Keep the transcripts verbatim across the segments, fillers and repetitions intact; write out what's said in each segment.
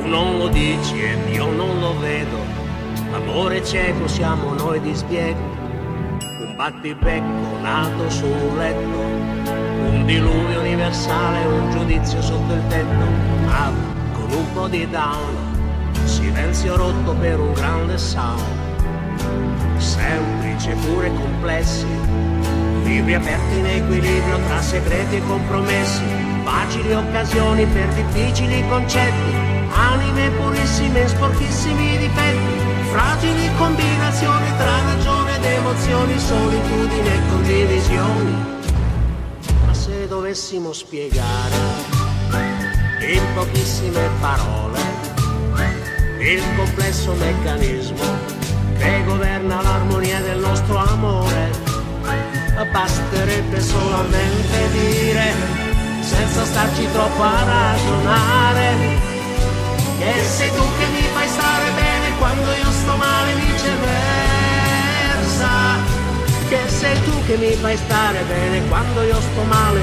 Tu non lo dici ed io non lo vedo, l'amore cieco siamo noi di sbiego, un battibecco nato su un letto, un diluvio universale, un giudizio sotto il tetto, ma con un po' di down, silenzio rotto per un grande sound, semplici e pure complessi, libri aperti in equilibrio tra segreti e compromessi, facili occasioni per difficili concetti, anime purissime e sporchissimi difetti, fragili combinazioni tra ragione ed emozioni, solitudine e condivisioni. Ma se dovessimo spiegare in pochissime parole il complesso meccanismo che governa l'armonia del nostro amore, basterebbe solamente dire, senza starci troppo a ragionare, che sei tu che mi fai stare bene quando io sto male, viceversa, che sei tu che mi fai stare bene quando io sto male,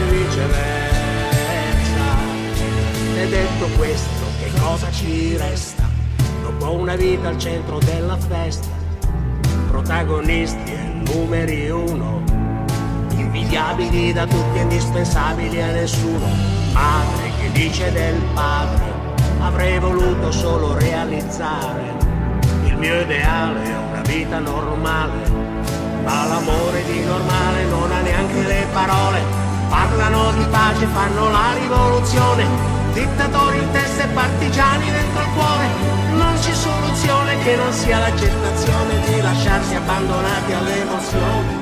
viceversa. E detto questo, che cosa ci resta dopo una vita al centro della festa, protagonisti e numeri uno, invidiabili da tutti e indispensabili a nessuno, madre che dice del padre, avrei voluto solo realizzare il mio ideale, una vita normale, ma l'amore di normale non ha neanche le parole, parlano di pace, fanno la rivoluzione, dittatori in testa e partigiani dentro il cuore, non c'è soluzione che non sia l'accettazione di lasciarsi abbandonati alle emozioni.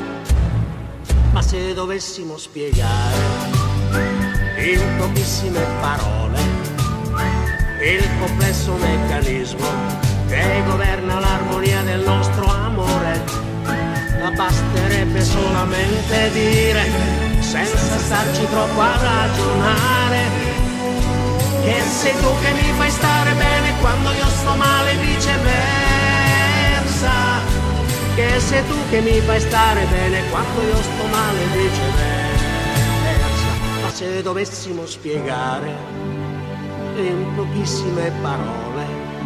Ma se dovessimo spiegare in pochissime parole il complesso meccanismo che governa l'armonia del nostro amore, basterebbe solamente dire, senza starci troppo a ragionare, che sei tu che mi fai stare bene quando io sto male, viceversa, che sei tu che mi fai stare bene quando io sto male, viceversa. Ma se dovessimo spiegare in pochissime parole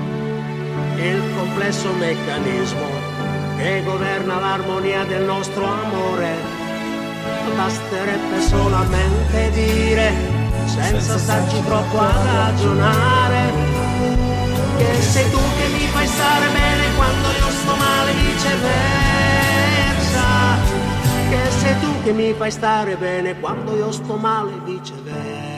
il complesso meccanismo che governa l'armonia del nostro amore, basterebbe solamente dire, senza starci troppo a ragionare, che sei tu che mi fai stare bene quando io sto male, viceversa, che sei tu che mi fai stare bene quando io sto male, viceversa.